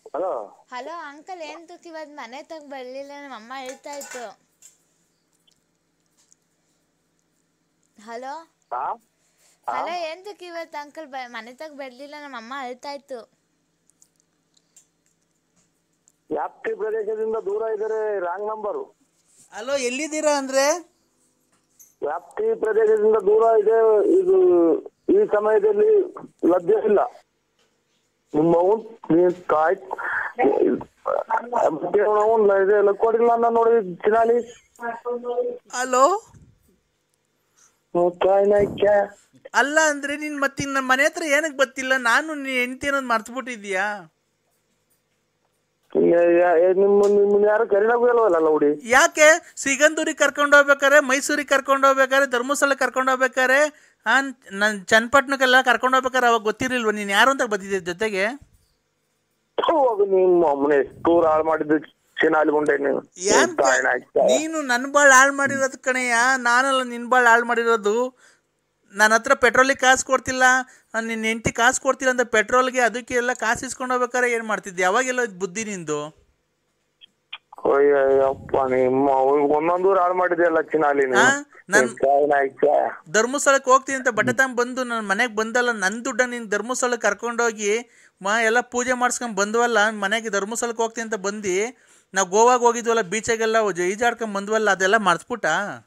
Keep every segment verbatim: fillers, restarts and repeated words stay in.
Hello hello uncle, ಏನು ತುಕ್ ಇವತ್ತು ಮನೆ ತಗ ಬರಲಿಲ್ಲ? ನಮ್ಮ ಅಮ್ಮ ಹೇಳ್ತಾ ಇತ್ತು. ಹಲೋ ಹಾ ಹಾ ಹಲೋ, ಏನು ತುಕ್ ಇವತ್ತು ಅಂಕಲ್ ಬ ಮನೆ ತಗ ಬರಲಿಲ್ಲ? ನಮ್ಮ ಅಮ್ಮ ಹೇಳ್ತಾ ಇತ್ತು. ವ್ಯಾಪ್ತಿ ಪ್ರದೇಶದಿಂದ ದೂರ ಇದ್ದಾರೆ, ರಾಂಗ್ ನಂಬರು. ಹಲೋ, ಎಲ್ಲಿದ್ದೀರಾ ಅಂದ್ರೆ? ವ್ಯಾಪ್ತಿ ಪ್ರದೇಶದಿಂದ ದೂರ ಇದೆ, ಇದು ಈ ಸಮಯದಲ್ಲಿ ಲಭ್ಯ ಇಲ್ಲ. ನಿಮ್ಮ ತಾಯಿ ಇದೆಲ್ಲ ಕೊಡಿಲ್ಲ ನಾನು ನೋಡಿ ಚಿನಾಲಿ. ಹಲೋ, ತಾಯಿನಾಯ್ಕೆ ಅಲ್ಲ ಅಂದ್ರೆ ನೀನ್ ಮತ್ತೆ ನನ್ನ ಮನೆ ಹತ್ರ ಏನಕ್ಕೆ ಬರ್ತಿಲ್ಲ? ನಾನು ನೀ ಹೆಂಡತಿ ಅನ್ನೋದು ಮರ್ತ್ಬಿಟ್ಟಿದ್ಯಾ? ನಿಮ್ಮ ನಿಮ್ಮನ್ನ ಯಾರು ಕರಿನಾಗೂ ಇಲ್ವಲ್ಲ ನೋಡಿ. ಯಾಕೆ ಸಿಗಂದೂರಿಗೆ ಕರ್ಕೊಂಡು ಹೋಗ್ಬೇಕಾರೆ, ಮೈಸೂರಿಗೆ ಕರ್ಕೊಂಡು ಹೋಗ್ಬೇಕಾರೆ, ಧರ್ಮಸ್ಥಳ ಕರ್ಕೊಂಡು ಹೋಗ್ಬೇಕಾರೆ, ಆ ನನ್ ಚನ್ನಪಟ್ಟಣಕ್ಕೆಲ್ಲ ಕರ್ಕೊಂಡು ಹೋಗ್ಬೇಕಾರೆ ಅವಾಗ ಗೊತ್ತಿರಲಿಲ್ವ ನೀನು ಯಾರು ಅಂತ ಬಂದಿದ್ದೆ ಜೊತೆಗೆ? ನಿಮ್ಮ ಅಮ್ಮನ ಎಷ್ಟು ಹಾಳು ಮಾಡಿದ್ದು ಚಿನಾಲಿ ಮುಂಡೆ ನೀನು. ನೀನು ನನ್ನ ಬಾಳ್ ಹಾಳು ಮಾಡಿರೋದು ಕಣಯ್ಯ, ನಾನಲ್ಲ ನಿನ್ನ ಬಾಳ್ ಹಾಳು ಮಾಡಿರೋದು. ನನ್ನ ಹತ್ರ ಪೆಟ್ರೋಲಿಗೆ ಕಾಸು ಕೊಡ್ತಿಲ್ಲ, ನಿನ್ನ ಹೆಂಡತಿ ಕಾಸು ಕೊಡ್ತಿಲ್ಲ ಅಂತ ಪೆಟ್ರೋಲ್ಗೆ ಅದಕ್ಕೆ ಎಲ್ಲ ಕಾಸು ಇಸ್ಕೊಂಡು ಹೋಗ್ಬೇಕಾರೆ ಏನು ಮಾಡ್ತಿದ್ದೆ? ಯಾವಾಗೆಲ್ಲ ಬುದ್ಧಿ ನಿಂದು? ಅಯ್ಯಪ್ಪ, ನಿಮ್ಮ ಒಂದೊಂದೂರು ಹಾಳು ಮಾಡಿದೆಯಲ್ಲ ಚಿನಾಲಿ. ಧರ್ಮಸ್ಥಳಕ್ಕೆ ಹೋಗ್ತೀನಿ ಅಂತ ಬಟ್ಟೆ ತಗೊಂಡ್ ಬಂದು ನನ್ನ ಮನೆಗೆ ಬಂದಲ್ಲ, ನನ್ನ ದುಡ್ಡ ನೀನು ಧರ್ಮಸ್ಥಳಕ್ಕೆ ಕರ್ಕೊಂಡೋಗಿ ಮಾ ಎಲ್ಲ ಪೂಜೆ ಮಾಡಿಸ್ಕೊಂಡು ಬಂದ್ವಲ್ಲ, ಮನೆಗೆ ಧರ್ಮಸ್ಥಳಕ್ಕೆ ಹೋಗ್ತೀನಿ ಅಂತ ಬಂದು ನಾವು ಗೋವಾಗ ಹೋಗಿದ್ವಲ್ಲ, ಬೀಚಾಗೆಲ್ಲ ಈಜಾಡ್ಕೊಂಡ್ ಬಂದ್ವಲ್ಲ, ಅದೆಲ್ಲ ಮರ್ತ್ಬಿಟ್ಟ?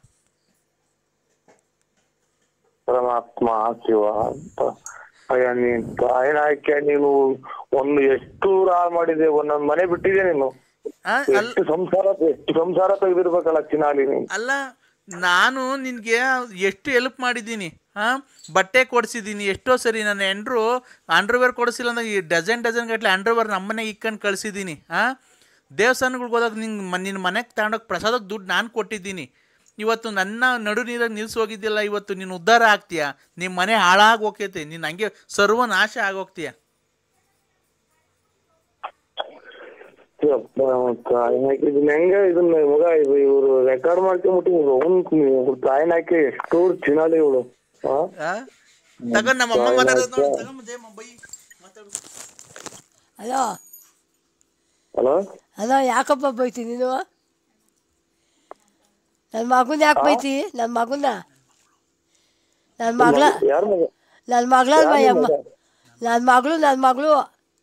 ಪರಮಾತ್ಮ ಶಿವ ಅಂತ. ಅಯ್ಯ ನೀನ್ ತಾಯಿನಾಯ್ಕೆ, ನೀನು ಒಂದು ಎಷ್ಟು ಹಾಳು ಮಾಡಿದೆ, ಒಂದೊಂದು ಮನೆ ಬಿಟ್ಟಿದೆ ನೀನು. ಎಷ್ಟು ಸಂಸಾರ ಎಷ್ಟು ಸಂಸಾರ ತೆಗೆದಿರ್ಬೇಕಲ್ಲ ಚಿನಾಲಿ ನೀನು. ಅಲ್ಲ, ನಾನು ನಿನಗೆ ಎಷ್ಟು ಹೆಲ್ಪ್ ಮಾಡಿದ್ದೀನಿ, ಹಾಂ ಬಟ್ಟೆ ಕೊಡಿಸಿದ್ದೀನಿ ಎಷ್ಟೋ ಸರಿ. ನನ್ನ ಹೆಂಡ್ರು ಅಂಡರ್ವೇರ್ ಕೊಡಿಸಿಲ್ಲ ಅಂದ್ರೆ ಈ ಡಜನ್ ಡಜನ್ ಗಟ್ಟಲೆ ಅಂಡರ್ವೇರ್ ನಮ್ಮನೆಗೆ ಇಕ್ಕೊಂಡು ಕಳಿಸಿದ್ದೀನಿ. ಹಾಂ ದೇವಸ್ಥಾನಗಳಿಗೆ ಹೋದಾಗ ನಿಂಗೆ ನಿನ್ನ ಮನೆಗೆ ತಗೊಂಡೋಗಿ ಪ್ರಸಾದಕ್ಕೆ ದುಡ್ಡು ನಾನು ಕೊಟ್ಟಿದ್ದೀನಿ. ಇವತ್ತು ನನ್ನ ನಡು ನೀರಾಗಿ ನಿಲ್ಸಿ ಹೋಗಿದ್ದಿಲ್ಲ, ಇವತ್ತು ನೀನು ಉದ್ಧಾರ ಆಗ್ತೀಯ, ನಿಮ್ಮ ಮನೆ ಹಾಳಾಗಿ ಹೋಗ್ತೈತೆ, ನೀನು ಹಂಗೆ ಸರ್ವನಾಶ ಆಗೋಗ್ತೀಯ. ಹೆಂಗ ಇದನ್ನ ಮಗ ಇದು ಇವ್ರು ರೆಕಾರ್ಡ್ ಮಾಡ್ಕೊಂಡ್ಬಿಟ್ಟು ತಾಯಿನಾಯ್ಕೆ ಎಷ್ಟು ಚಿನಾಲಿ ಇವಳು. ತಗೊಂಡ್ ನಮ್ಮ ಅಮ್ಮ ಮಾತಾಡೋದು. ಹಲೋ ಹಲೋ ಹಲೋ, ಯಾಕಪ್ಪ ಬೈತಿ ನೀನು? ನನ್ನ ಮಗನ ಯಾಕೆ ಬೈತಿ? ನನ್ನ ಮಗನ ನನ್ನ ಮಗಳ ಯಾರ ಮಗ? ನನ್ನ ಮಗಳ ಅಮ್ಮ, ನನ್ನ ಮಗಳು ನನ್ನ ಮಗಳು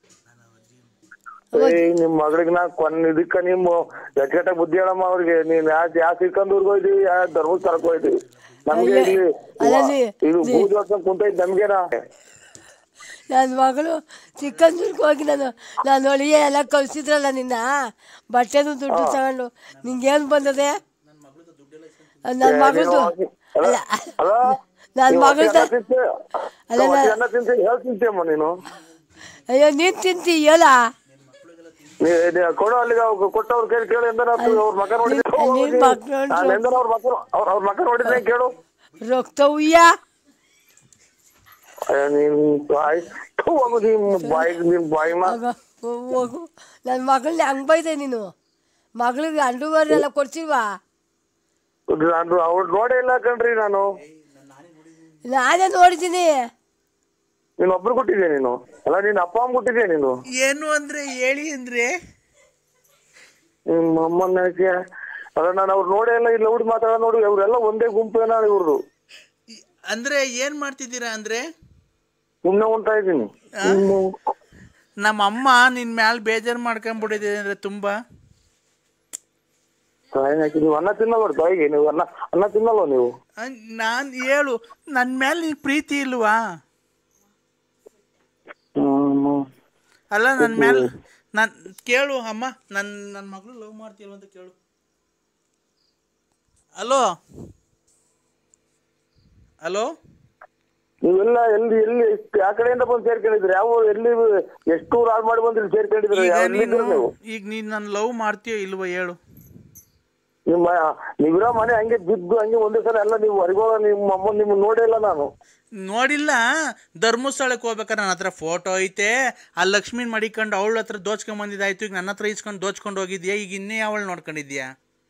ನಿಮ್ ಮಗಳಿಗೆ ನಾ ಕೊನ್ ಇದಕ್ಕ ನಿಮ್ಮ ಎಟ್ಟ ಬುದ್ಧಿ ಹೇಳಮ್ಮ ಅವ್ರಿಗೆ. ನೀನ್ ಯಾ ಯಾ ಸಿಕ್ಕಂದೂರ್ಗ ಹೋಯ್ತಿವಿ, ಯಾ ಧರ್ಮಸ್ಥಳಕ್ಕೆ ಹೋಯ್ತಿವಿ. ನಮ್ಗೆ ಇಲ್ಲಿ ಇದು ಬೂದ್ ವರ್ಷ ಕುಂತೈತಿ ನಮ್ಗೇನ. ನನ್ನ ಮಗಳು ಚಿಕ್ಕಂದೂರ್ಗೆ ಹೋಗಿ ನಾನು ನಾನು ಒಳಿಗೆ ಎಲ್ಲ ಕಳಿಸಿದ್ರಲ್ಲ ನಿನ್ನ ಬಟ್ಟೆನೂ ದುಡ್ಡು ತಗೊಂಡು ನಿಂಗೇನು ಬಂದದೆ? ನನ್ನ ಮಗಳದು ಅಲ್ಲ ನನ್ನ ಮಗಳದ ಅಲ್ಲ ಹೇಳ್ತಿಂತೇಮ್ಮ ನೀನು. ಅಯ್ಯೋ ನೀನು ತಿಂತಿ ಹೇಳ ಕೊಡೋ ಅಲ್ಲಿಗೆ ಕೊಟ್ಟವ್ರ ಕೇಳಿ ಕೇಳಿ ಎಂದನ ಅವ್ರ ಮಗ ನೋಡಿದ್ರೆ ಅವ್ರ ಮಗ ಅವ್ರ ಮಗ ನೋಡಿದ್ರೆ ಕೇಳು. ರಕ್ತ ಉಯ್ಯ ನೀನ್ ಬಾಯಿ ಬಾಯಿ ನಿನ್ ಬಾಯಿ ಹೋಗು. ನನ್ನ ಮಗಳನ್ನ ಹಂಗೆ ಬೈದೆ ನೀನು. ಮಗಳಿಗೆ ಅಂಡರ್ವೇರ್ ಎಲ್ಲ ಕೊಡ್ಸಿಲ್ವಾ? ನಾನು ಅವ್ರು ನೋಡೇ ಇಲ್ಲ ಕಣ್ರಿ. ನಾನು ನಾನೇ ನೋಡಿದ್ದೀನಿ. ನೀನ್ ಒಬ್ರು ಕೊಟ್ಟಿದ್ಯಾ ನೀನು? ಅಲ್ಲ ನೀನ್ ಅಪ್ಪ ಅಮ್ಮ ಕೊಟ್ಟಿದ್ಯಾ ನೀನು? ಏನು ಅಂದ್ರೆ ಹೇಳಿ ಅಂದ್ರೆ ನಿಮ್ಮ ಅಮ್ಮನ ಅಲ್ಲ ನಾನು ಅವ್ರು ನೋಡೇ ಇಲ್ಲ. ಇಲ್ಲಿ ಹುಡುಗಿ ಮಾತಾಡ ನೋಡಿ, ಅವ್ರೆಲ್ಲ ಒಂದೇ ಗುಂಪೇನ ಇವ್ರದು. ಅಂದ್ರೆ ಏನ್ ಮಾಡ್ತಿದ್ದೀರಾ ಅಂದ್ರೆ? ಸುಮ್ಮನೆ ಹೊಂಟ ಇದ್ದೀನಿ. ನಮ್ಮ ಅಮ್ಮ ನಿನ್ ಮ್ಯಾಲ ಬೇಜಾರು ಮಾಡ್ಕೊಂಡ್ಬಿಟ್ಟಿದೆ ಅಂದ್ರೆ ತುಂಬಾ. ನೀವು ಅನ್ನ ತಿನ್ನಲ್ವ ತಾಯಿಗೆ? ನೀವು ಅನ್ನ ಅನ್ನ ತಿನ್ನಲ್ವ ನೀವು? ನಾನ್ ಹೇಳು, ನನ್ ಮೇಲೆ ನಿನ್ ಪ್ರೀತಿ ಇಲ್ವಾ? ಅಲ್ಲ ನನ್ನ ಮೇಲೆ ನಾನು ಕೇಳು ಅಮ್ಮ, ನನ್ನ ನನ್ನ ಮಗಳು ಲವ್ ಮಾಡ್ತೀಯಲ್ವ ಅಂತ ಕೇಳು. ಹಲೋ ಹಲೋ, ನೀವೆಲ್ಲ ಎಲ್ಲಿ ಎಲ್ಲಿ ಯಾವ ಕಡೆಯಿಂದ ಬಂದು ಸೇರ್ಕೊಂಡಿದ್ರಿ? ಯಾವ ಎಲ್ಲಿ ಎಷ್ಟು ಹಾಳು ಮಾಡಿ ಬಂದ್ರಿ ಸೇರ್ಕೊಂಡಿದ್ರಿ? ಈಗ ನೀನು ನನ್ನ ಲವ್ ಮಾಡ್ತೀಯೋ ಇಲ್ವೋ ಹೇಳು? ನಿಮ್ಮ ನೀವಿರೋ ಮನೆ ಹಂಗೆ ಬಿದ್ದು ಹಂಗೆ ಒಂದೇ ಸಲ ಎಲ್ಲ ನೀವು ಹೊರಗೋಳ. ನಿಮ್ಮ ಅಮ್ಮ ನಿಮ್ಮ ನೋಡೇ ಇಲ್ಲ ನಾನು. ನೋಡಿಲ್ಲ. ಧರ್ಮಸ್ಥಳಕ್ಕೆ ಹೋಗ್ಬೇಕಾರೆ ನನ್ನ ಹತ್ರ ಫೋಟೋ ಐತೆ, ಆ ಲಕ್ಷ್ಮೀನ್ ಮಡಿಕೊಂಡು ಅವಳ ಹತ್ರ ದೋಚ್ಕೊಂಡ್ ಬಂದಿದ್ದಾಯ್ತು. ಈಗ ನನ್ನ ಹತ್ರ ಇಸ್ಕೊಂಡು ದೋಚ್ಕೊಂಡು ಹೋಗಿದ್ಯಾ, ಈಗ ಇನ್ನೇ ಅವಳು ನೋಡ್ಕೊಂಡಿದ್ಯಾ?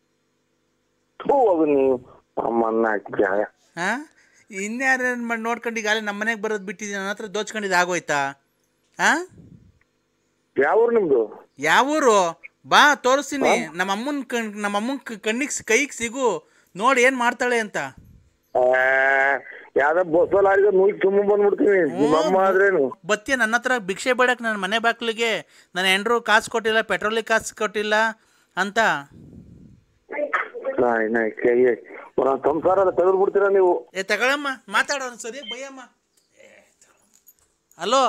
ನೀವು ಅಮ್ಮನ್ನ ಹಾ ಇನ್ಯಾರ ಮಾಡಿ ನೋಡ್ಕೊಂಡು ಈಗಾಗಲೇ ನಮ್ಮ ಮನೆಗೆ ಬರೋದು ಬಿಟ್ಟಿದ್ಯಾ? ನನ್ನ ಹತ್ರ ದೋಚ್ಕೊಂಡಿದ್ದು ಆಗೋಯ್ತಾ? ಹಾ ಯಾವ ಊರು ನಿಮ್ದು? ಯಾವೂರು? ಬಾ ತೋರಿಸ್ತೀನಿ. ನಮ್ಮ ಅಮ್ಮನ ಕಣ್ ನಮ್ಮ ಅಮ್ಮನ ಕಣ್ಣಿಗೆ ಕೈಗೆ ಸಿಗು, ನೋಡಿ ಏನ್ ಮಾಡ್ತಾಳೆ ಅಂತ. ಯಾವ್ದ ಬಸ್ಸಲ್ಲಿ ನೂಯಿ ತುಂಬ ಬಂದ್ಬಿಡ್ತೀನಿ. ನಿಮ್ಮಮ್ಮ ಆದ್ರೇನು ಬತ್ತೀಯ ನನ್ನ ಹತ್ರ ಭಿಕ್ಷೆ ಬೇಡಕ್ ನನ್ನ ಮನೆ ಬಾಕ್ಲಿಗೆ? ನನ್ನ ಹೆಂಡ್ರು ಕಾಸು ಕೊಟ್ಟಿಲ್ಲ, ಪೆಟ್ರೋಲಿಗೆ ಕಾಸು ಕೊಟ್ಟಿಲ್ಲ ಅಂತ. ಸಂಸಾರ ತೆಗೆದು ಬಿಡ್ತೀರಾ ನೀವು? ಏ ತಗೊಳಮ್ಮ, ಮಾತಾಡೋ ಸರಿ ಬೈಯಮ್ಮ. ಹಲೋ,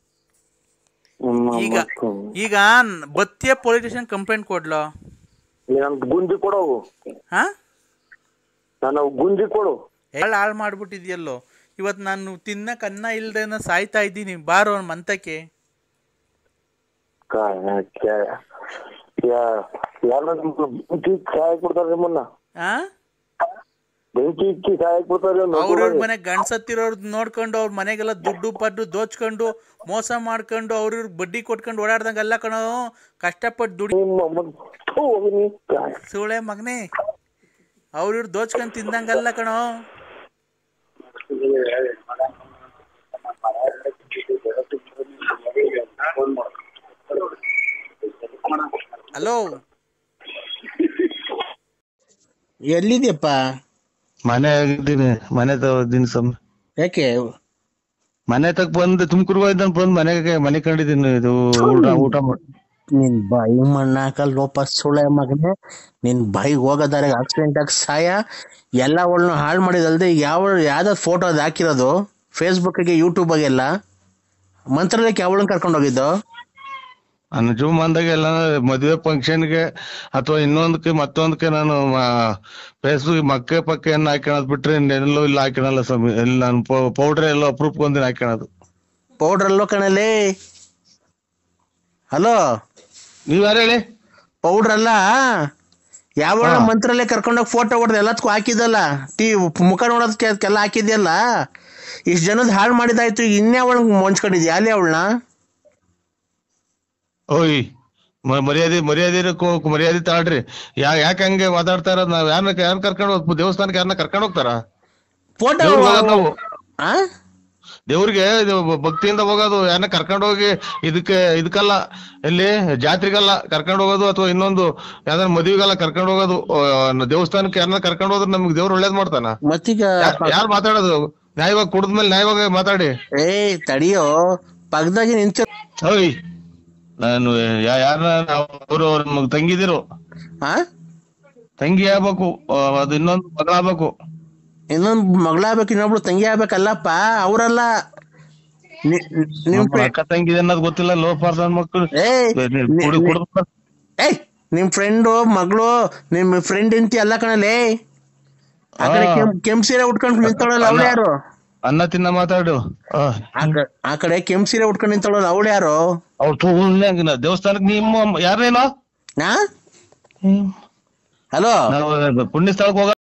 ಈಗ ಈಗ ಬತ್ತಿಯ ಪೊಲೀಸ್ ಸ್ಟೇಷನ್ ಕಂಪ್ಲೇಂಟ್ ಕೊಡ್ಲೋ? ಗುಂಜಿ ಕೊಡೋ. ಹಾ, ನಾನು ಗುಂಜಿ ಕೊಡು. ಎಲ್ಲ ಹಾಳು ಮಾಡ್ಬಿಟ್ಟಿದ್ಯಲ್ಲೋ. ಇವತ್ತು ನಾನು ತಿನ್ನಕ್ಕೆ ಅನ್ನ ಇಲ್ದೇನ ಸಾಯ್ತಾ ಇದ್ದೀನಿ. ಬಾರೋ ಮಂತಕ್ಕೆ. ಅವ್ರವ್ರ ಮನೆ ಗಂಡ್ಸತ್ತಿರೋರ್ ನೋಡ್ಕೊಂಡು ಅವ್ರ ಮನೆಗೆಲ್ಲ ದುಡ್ಡು ಪಡ್ಡು ದೋಚ್ಕೊಂಡು ಮೋಸ ಮಾಡ್ಕೊಂಡು ಅವ್ರವ್ರ ಬಡ್ಡಿ ಕೊಟ್ಕೊಂಡು ಓಡಾಡ್ದಂಗೆಲ್ಲ ಕಣೋ. ಕಷ್ಟಪಟ್ಟು ದುಡಿ ಸುಳೆ ಮಗನೇ, ಅವ್ರವ್ರ ದೋಚ್ಕೊಂಡು ತಿಂದಂಗಲ್ಲ ಕಣೋ. ಹಲೋ, ಎಲ್ಲಿದ್ಯಪ್ಪ? ಮನೆ ಆಗಿದ್ದೀನಿ, ಮನೆ ತಗೋದಿನಿ ಸಮ್. ಯಾಕೆ ಮನೆ ತಕ್ ಬಂದು ತುಮಕೂರು ಹೋಯ್ತಾನ ಬಂದ್ ಮನೆಗೆ ಮನೆ ಕಂಡಿದ್ದೀನಿ. ಇದು ಊಟ ಊಟ ಮಾಡಿ ನಿನ್ ಬಾಯಿ ಮಣ್ಣ ಹಾಕಲ್ ಲೋಪ ಸುಳೆ ಮಗನೇ. ನಿನ್ ಬಾಯಿಗೆ ಹೋಗೋದಾರೆ ಆಕ್ಸಿಡೆಂಟ್ ಆಗಿ ಸಾಯ. ಎಲ್ಲ ಅವಳನ್ನ ಹಾಳು ಮಾಡಿದಲ್ದೆ ಯಾವ ಯಾವ್ದಾದ್ರು ಫೋಟೋ ಅದು ಹಾಕಿರೋದು ಫೇಸ್ಬುಕ್ಗೆ ಯೂಟ್ಯೂಬಾಗೆಲ್ಲ. ಮಂತ್ರಾಲಯಕ್ಕೆ ಅವಳನ್ನ ಕರ್ಕೊಂಡು ಹೋಗಿದ್ದು? ನನ್ನ ಜೂಮ್ ಎಲ್ಲ ಮದುವೆ ಫಂಕ್ಷನ್ಗೆ ಅಥವಾ ಇನ್ನೊಂದಕ್ಕೆ ಮತ್ತೊಂದಕ್ಕೆ ನಾನು ಫೇಸ್ಬುಕ್ ಮಕ್ಕೆ ಪಕ್ಕೆ ಏನ್ ಹಾಕೋದ್ ಬಿಟ್ರೆ ಎಲ್ಲೋ ಇಲ್ಲ ಹಾಕೋಣಲ್ಲ ಸ್ವಾಮಿ. ಎಲ್ಲಿ ನಾನು ಪೌಡ್ರ್ ಎಲ್ಲೋ ಅಪ್ರೂಪ್ ಒಂದಿನ ಹಾಕೋಣದು. ಪೌಡ್ರ್ ಅಲ್ಲೋ ಕಣಲ್ಲಿ. ಹಲೋ, ನೀವ್ ಯಾರು ಹೇಳಿ? ಪೌಡ್ರ್ ಅಲ್ಲ, ಯಾವ ಮಂತ್ರಾಲಯ ಕರ್ಕೊಂಡೋಗಿ ಫೋಟೋ ಹೊಡೆದು ಎಲ್ಲದಕ್ಕೂ ಹಾಕಿದಲ್ಲ, ಟಿ ಮುಖ ನೋಡೋದಕ್ಕೆ ಅದಕ್ಕೆಲ್ಲ ಹಾಕಿದ್ಯಲ್ಲ. ಇಷ್ಟು ಜನದ ಹಾಳು ಮಾಡಿದಾಯ್ತು, ಇನ್ನೇ ಅವಳನ್ನ ಮುಂಚ್ಕೊಂಡಿದ್ಯಾ ಅಲ್ಲಿ ಅವಳನ್ನ? ಓಯ್ ಮರ್ಯಾದೆ ಮರ್ಯಾದೆ ಮರ್ಯಾದೆ ತಾಳ್ರಿ. ಯಾ ಯಾಕೆ ಹಂಗೆ ಮಾತಾಡ್ತಾ ಇರೋದು? ನಾವ್ ಯಾರನ್ನ ಯಾರನ್ನ ಕರ್ಕೊಂಡು ಹೋಗ್ ದೇವಸ್ಥಾನಕ್ಕೆ ಯಾರನ್ನ ಕರ್ಕೊಂಡು ಹೋಗ್ತಾರ? ಫೋಟೋ ನಾವು ದೇವ್ರಿಗೆ ಭಕ್ತಿಯಿಂದ ಹೋಗೋದು. ಯಾರನ್ನ ಕರ್ಕೊಂಡು ಹೋಗಿ ಇದಕ್ಕೆ ಇದಕ್ಕಲ್ಲ, ಎಲ್ಲಿ ಜಾತ್ರೆಗಲ್ಲ ಕರ್ಕೊಂಡು ಹೋಗೋದು, ಅಥವಾ ಇನ್ನೊಂದು ಯಾವ್ದಾರ ಮದುವೆಗಲ್ಲ ಕರ್ಕೊಂಡು ಹೋಗೋದು. ದೇವಸ್ಥಾನಕ್ಕೆ ಯಾರನ್ನ ಕರ್ಕೊಂಡು ಹೋದ್ರೆ ನಮ್ಗೆ ದೇವ್ರು ಒಳ್ಳೇದ್ ಮಾಡ್ತಾನ? ಮತ್ತೀಗ ಯಾರು ಮಾತಾಡೋದು? ನ್ಯಾಯವಾಗಿ ಕುಡಿದ್ಮೇಲೆ ನ್ಯಾಯವಾಗಿ ಮಾತಾಡಿ. ಏ ತಡಿಯೋ, ಪಕ್ಕದಾಗಿ ನಿಂತ. ಓಯ್ ನಾನು ಯಾರನ್ನ ಅವರು ನಮಗ್ ತಂಗಿದಿರು, ತಂಗಿ ಆಗ್ಬೇಕು, ಅದು ಇನ್ನೊಂದು ಮಗಳ ಆಗ್ಬೇಕು. ಇನ್ನೊಂದು ಮಗಳಾಗ್ಬೇಕು, ಇನ್ನೊಬ್ಳು ತಂಗಿ ಆಗ್ಬೇಕಲ್ಲಪ್ಪ. ಅವರಲ್ಲ, ಅಕ್ಕ ತಂಗಿ ಅನ್ನೋದು ಗೊತ್ತಿಲ್ಲ. ಲೋಪಾರ್ದ ಮಕ್ಕಳು. ಏಯ್ ನಿಮ್ ಫ್ರೆಂಡು ಮಗಳು, ನಿಮ್ ಫ್ರೆಂಡ್ ಇಂತಿ ಅಲ್ಲ ಕಣಲೇ. ಆ ಕಡೆ ಕೆಂಪ್ ಸೀರೆ ಉಟ್ಕೊಂಡು ನಿಂತವಳಲ್ಲ ಅವಳು ಯಾರು? ಅನ್ನ ತಿನ್ನ ಮಾತಾಡು. ಆ ಕಡೆ ಕೆಂಪ್ ಸೀರೆ ಉಟ್ಕೊಂಡು ನಿಂತವಳಲ್ಲ ಅವಳು ಯಾರು? ಅವ್ರು ದೇವಸ್ಥಾನಕ್ಕೆ ನಿಮ್ಮ ಯಾರೇನೋ. ಹಲೋ, ಪುಣ್ಯ ಸ್ಥಳಕ್ಕೆ ಹೋಗ